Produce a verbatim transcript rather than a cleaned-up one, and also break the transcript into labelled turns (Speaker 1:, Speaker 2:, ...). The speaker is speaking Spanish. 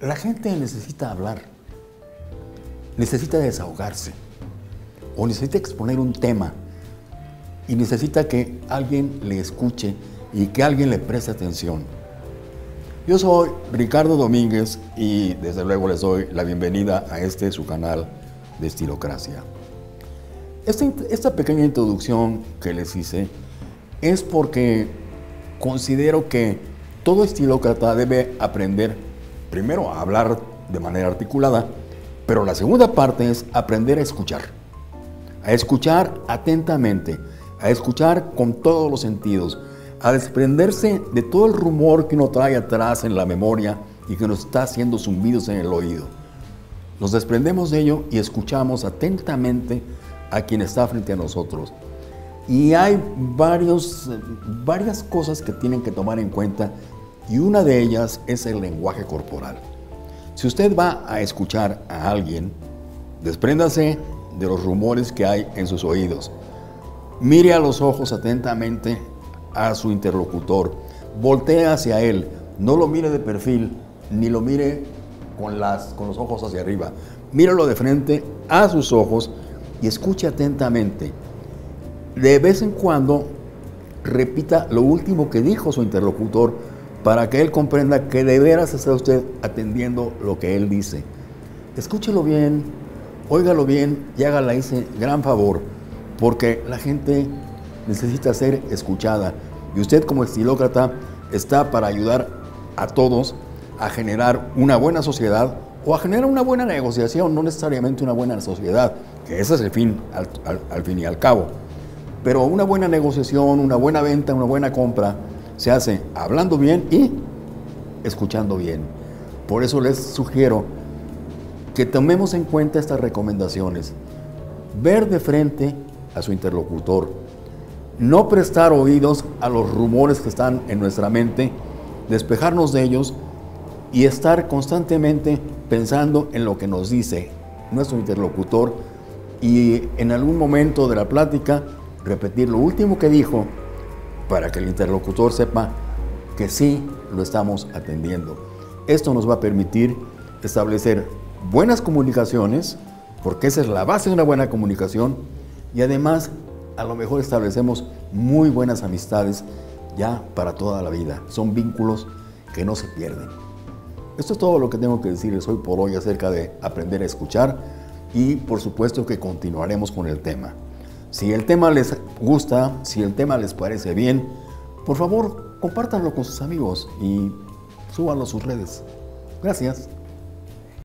Speaker 1: La gente necesita hablar, necesita desahogarse o necesita exponer un tema y necesita que alguien le escuche y que alguien le preste atención. Yo soy Ricardo Domínguez y desde luego les doy la bienvenida a este su canal de Estilocracia. Esta, esta pequeña introducción que les hice es porque considero que todo estilócrata debe aprender primero a hablar de manera articulada, pero la segunda parte es aprender a escuchar. A escuchar atentamente, a escuchar con todos los sentidos, a desprenderse de todo el rumor que uno trae atrás en la memoria y que nos está haciendo zumbidos en el oído. Nos desprendemos de ello y escuchamos atentamente a quien está frente a nosotros. Y hay varios, varias cosas que tienen que tomar en cuenta y una de ellas es el lenguaje corporal. Si usted va a escuchar a alguien, despréndase de los rumores que hay en sus oídos. Mire a los ojos atentamente a su interlocutor. Voltee hacia él. No lo mire de perfil, ni lo mire con, las, con los ojos hacia arriba. Míralo de frente a sus ojos y escuche atentamente. De vez en cuando, repita lo último que dijo su interlocutor para que él comprenda que de veras está usted atendiendo lo que él dice. Escúchelo bien, óigalo bien y hágale ese gran favor, porque la gente necesita ser escuchada y usted como estilócrata está para ayudar a todos a generar una buena sociedad o a generar una buena negociación, no necesariamente una buena sociedad, que ese es el fin al, al, al fin y al cabo. Pero una buena negociación, una buena venta, una buena compra se hace hablando bien y escuchando bien. Por eso les sugiero que tomemos en cuenta estas recomendaciones. Ver de frente a su interlocutor, no prestar oídos a los rumores que están en nuestra mente, despejarnos de ellos y estar constantemente pensando en lo que nos dice nuestro interlocutor y en algún momento de la plática repetir lo último que dijo para que el interlocutor sepa que sí lo estamos atendiendo. Esto nos va a permitir establecer buenas comunicaciones, porque esa es la base de una buena comunicación, y además a lo mejor establecemos muy buenas amistades ya para toda la vida. Son vínculos que no se pierden. Esto es todo lo que tengo que decirles hoy por hoy acerca de aprender a escuchar y por supuesto que continuaremos con el tema. Si el tema les gusta, si el tema les parece bien, por favor, compártanlo con sus amigos y súbanlo a sus redes. Gracias.